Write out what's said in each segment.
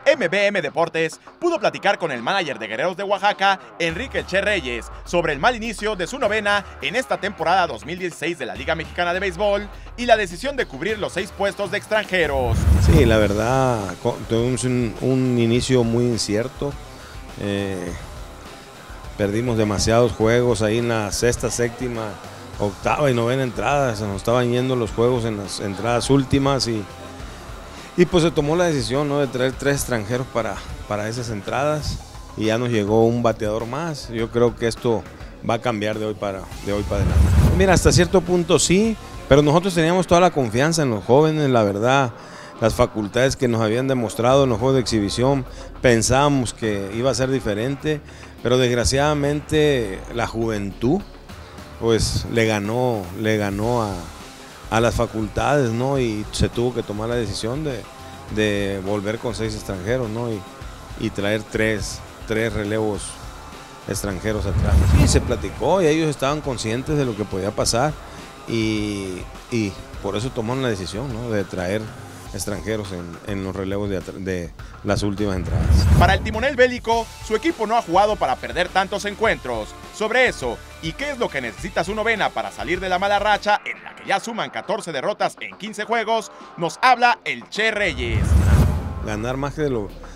MBM Deportes pudo platicar con el manager de Guerreros de Oaxaca, Enrique El Che Reyes, sobre el mal inicio de su novena en esta temporada 2016 de la Liga Mexicana de Béisbol y la decisión de cubrir los 6 puestos de extranjeros. Sí, la verdad, tuvimos un inicio muy incierto. Perdimos demasiados juegos ahí en la sexta, séptima, octava y novena entrada. Se nos estaban yendo los juegos en las entradas últimas y pues se tomó la decisión, ¿no?, de traer 3 extranjeros para esas entradas y ya nos llegó un bateador más. Yo creo que esto va a cambiar de hoy para adelante. Mira, hasta cierto punto sí, pero nosotros teníamos toda la confianza en los jóvenes, la verdad. Las facultades que nos habían demostrado en los juegos de exhibición, pensábamos que iba a ser diferente, pero desgraciadamente la juventud pues le ganó a las facultades, ¿no? Y se tuvo que tomar la decisión de volver con 6 extranjeros, ¿no? Y traer 3 relevos extranjeros atrás. Sí, se platicó y ellos estaban conscientes de lo que podía pasar y por eso tomaron la decisión, ¿no?, de traer extranjeros en los relevos de las últimas entradas. Para el timonel bélico, su equipo no ha jugado para perder tantos encuentros. Sobre eso, y qué es lo que necesita su novena para salir de la mala racha, en la que ya suman 14 derrotas en 15 juegos, nos habla el Che Reyes. Ganar más que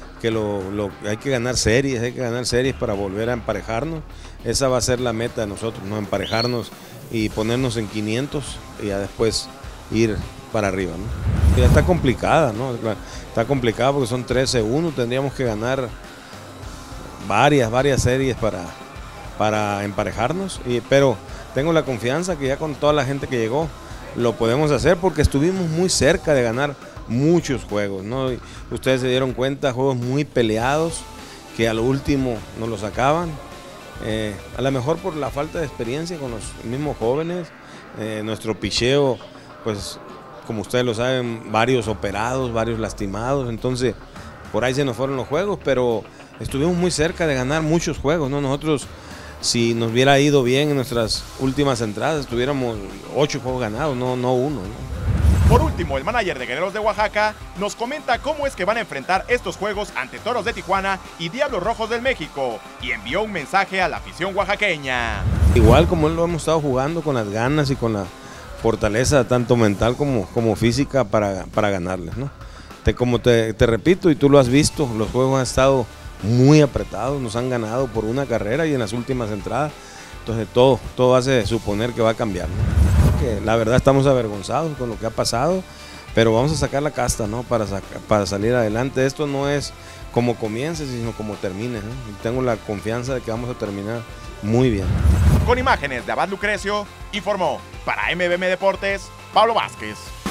hay que ganar series para volver a emparejarnos. Esa va a ser la meta de nosotros, ¿no?, emparejarnos y ponernos en 500 y ya después ir para arriba, ¿no? Ya está complicada, ¿no? Está complicada porque son 13-1, tendríamos que ganar varias series para emparejarnos, pero tengo la confianza que ya con toda la gente que llegó lo podemos hacer porque estuvimos muy cerca de ganar muchos juegos, ¿no? Y ustedes se dieron cuenta, juegos muy peleados que a lo último nos los sacaban, a lo mejor por la falta de experiencia con los mismos jóvenes, nuestro picheo, pues como ustedes lo saben, varios operados, varios lastimados, entonces por ahí se nos fueron los juegos, pero estuvimos muy cerca de ganar muchos juegos, ¿no? Nosotros, si nos hubiera ido bien en nuestras últimas entradas, tuviéramos 8 juegos ganados, no 1, ¿no? Por último, el manager de Guerreros de Oaxaca nos comenta cómo es que van a enfrentar estos juegos ante Toros de Tijuana y Diablos Rojos del México, y envió un mensaje a la afición oaxaqueña. Igual como lo hemos estado jugando, con las ganas y con la fortaleza tanto mental como física para ganarles, ¿no? Como te repito, y tú lo has visto, los juegos han estado muy apretados, nos han ganado por una carrera y en las últimas entradas, entonces todo hace suponer que va a cambiar, ¿no? Que la verdad estamos avergonzados con lo que ha pasado, pero vamos a sacar la casta, ¿no?, para salir adelante. Esto no es como comience, sino como termine, ¿no? Y tengo la confianza de que vamos a terminar muy bien. Con imágenes de Abad Lucrecio, informó para MBM Deportes, Pablo Vázquez.